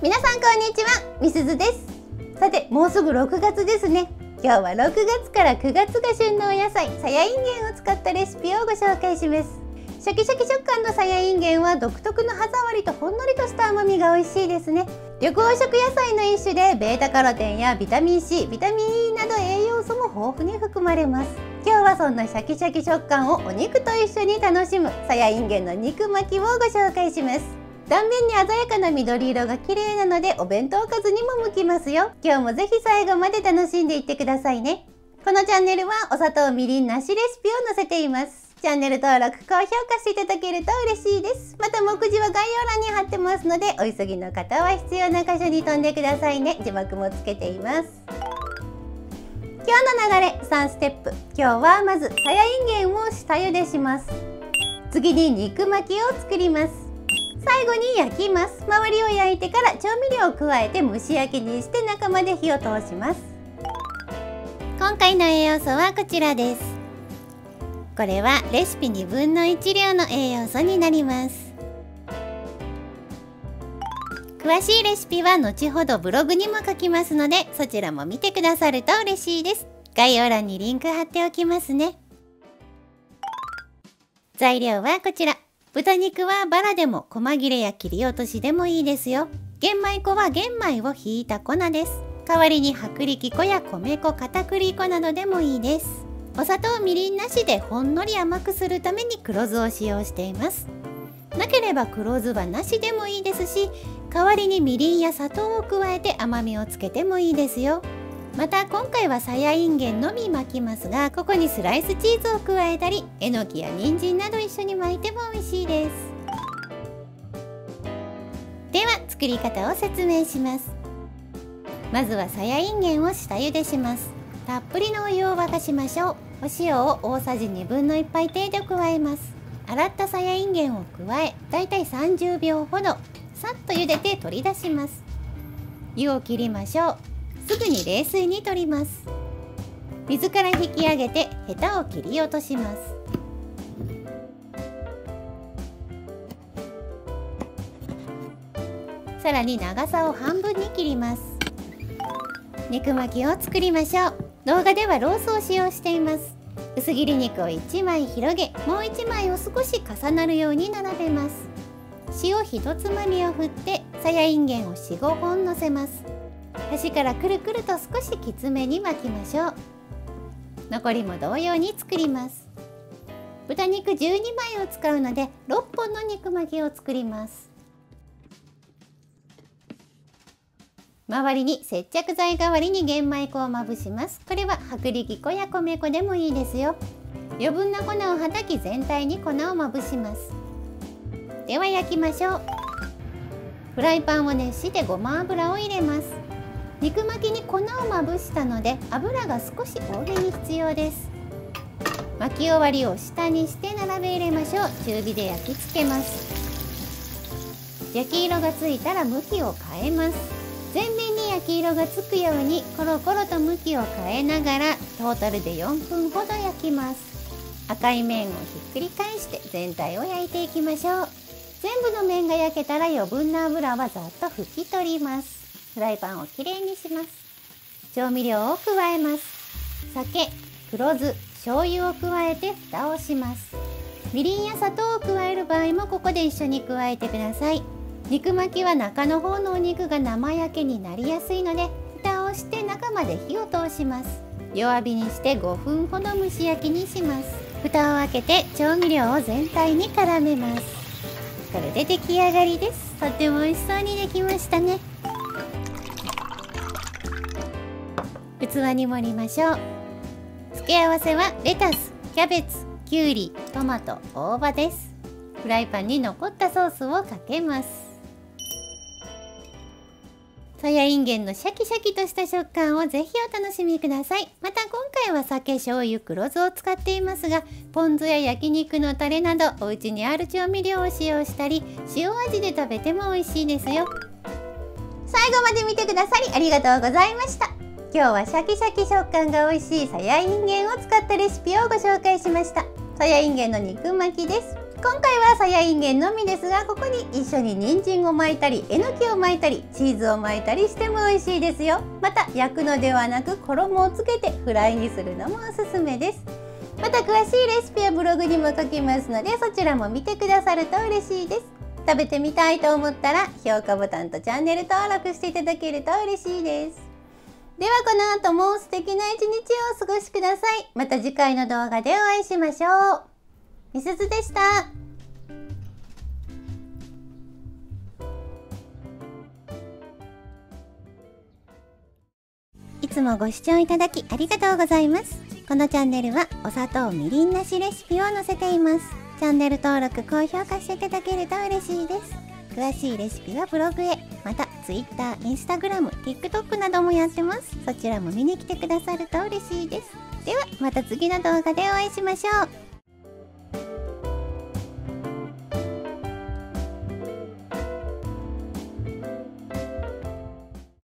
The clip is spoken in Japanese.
皆さんこんにちは、みすずです。さて、もうすぐ6月ですね。今日は6月から9月が旬のお野菜、さやいんげんを使ったレシピをご紹介します。シャキシャキ食感のさやいんげんは独特の歯触りとほんのりとした甘みが美味しいですね。緑黄色野菜の一種でベータカロテンやビタミン C、ビタミン E など栄養素も豊富に含まれます。今日はそんなシャキシャキ食感をお肉と一緒に楽しむさやいんげんの肉巻きをご紹介します。断面に鮮やかな緑色が綺麗なのでお弁当おかずにも向きますよ。今日もぜひ最後まで楽しんでいってくださいね。このチャンネルはお砂糖みりんなしレシピを載せています。チャンネル登録、高評価していただけると嬉しいです。また目次は概要欄に貼ってますので、お急ぎの方は必要な箇所に飛んでくださいね。字幕もつけています。今日の流れ3ステップ。今日はまずさやいんげんを下茹でします。次に肉巻きを作ります。最後に焼きます。周りを焼いてから調味料を加えて蒸し焼きにして中まで火を通します。今回の栄養素はこちらです。これはレシピ1分の1量の栄養素になります。詳しいレシピは後ほどブログにも書きますので、そちらも見てくださると嬉しいです。概要欄にリンク貼っておきますね。材料はこちら。豚肉はバラでも細切れや切り落としでもいいですよ。玄米粉は玄米をひいた粉です。代わりに薄力粉や米粉、片栗粉などでもいいです。お砂糖みりんなしでほんのり甘くするために黒酢を使用しています。なければ黒酢はなしでもいいですし、代わりにみりんや砂糖を加えて甘みをつけてもいいですよ。また今回はさやいんげんのみ巻きますが、ここにスライスチーズを加えたり、えのきや人参など一緒に巻いても美味しいです。では作り方を説明します。まずはさやいんげんを下茹でします。たっぷりのお湯を沸かしましょう。お塩を大さじ1/2杯程度加えます。洗ったさやいんげんを加え、だいたい30秒ほどさっと茹でて取り出します。湯を切りましょう。すぐに冷水に取ります。水から引き上げてヘタを切り落とします。さらに長さを半分に切ります。肉巻きを作りましょう。動画ではロースを使用しています。薄切り肉を1枚広げ、もう1枚を少し重なるように並べます。塩1つまみを振ってさやいんげんを 4、5 本のせます。端からくるくると少しきつめに巻きましょう。残りも同様に作ります。豚肉12枚を使うので6本の肉巻きを作ります。周りに接着剤代わりに玄米粉をまぶします。これは薄力粉や米粉でもいいですよ。余分な粉をはたき全体に粉をまぶします。では焼きましょう。フライパンを熱してごま油を入れます。肉巻きに粉をまぶしたので油が少し多めに必要です。巻き終わりを下にして並べ入れましょう。中火で焼き付けます。焼き色がついたら向きを変えます。全面に焼き色がつくようにコロコロと向きを変えながらトータルで4分ほど焼きます。赤い面をひっくり返して全体を焼いていきましょう。全部の面が焼けたら余分な油はざっと拭き取ります。フライパンをきれいにします。調味料を加えます。酒、黒酢、醤油を加えて蓋をします。みりんや砂糖を加える場合もここで一緒に加えてください。肉巻きは中の方のお肉が生焼けになりやすいので蓋をして中まで火を通します。弱火にして5分ほど蒸し焼きにします。蓋を開けて調味料を全体に絡めます。これで出来上がりです。とても美味しそうにできましたね。器に盛りましょう。付け合わせはレタス、キャベツ、きゅうり、トマト、大葉です。フライパンに残ったソースをかけます。さやいんげんのシャキシャキとした食感をぜひお楽しみください。また今回は酒、醤油、黒酢を使っていますが、ポン酢や焼肉のタレなどお家にある調味料を使用したり、塩味で食べても美味しいですよ。最後まで見てくださりありがとうございました。今日はシャキシャキ食感が美味しいさやいんげんを使ったレシピをご紹介しました。さやいんげんの肉巻きです。 今回はさやいんげんのみですが、ここに一緒に人参を巻いたりえのきを巻いたりチーズを巻いたりしても美味しいですよ。また焼くのではなく衣をつけてフライにするのもおすすめです。また詳しいレシピはブログにも書きますので、そちらも見てくださると嬉しいです。食べてみたいと思ったら評価ボタンとチャンネル登録していただけると嬉しいです。ではこの後も素敵な一日をお過ごしください。また次回の動画でお会いしましょう。みすずでした。いつもご視聴いただきありがとうございます。このチャンネルはお砂糖みりんなしレシピを載せています。チャンネル登録、高評価していただけると嬉しいです。詳しいレシピはブログへ、また Twitter、Instagram、TikTok などもやってます。そちらも見に来てくださると嬉しいです。ではまた次の動画でお会いしましょう。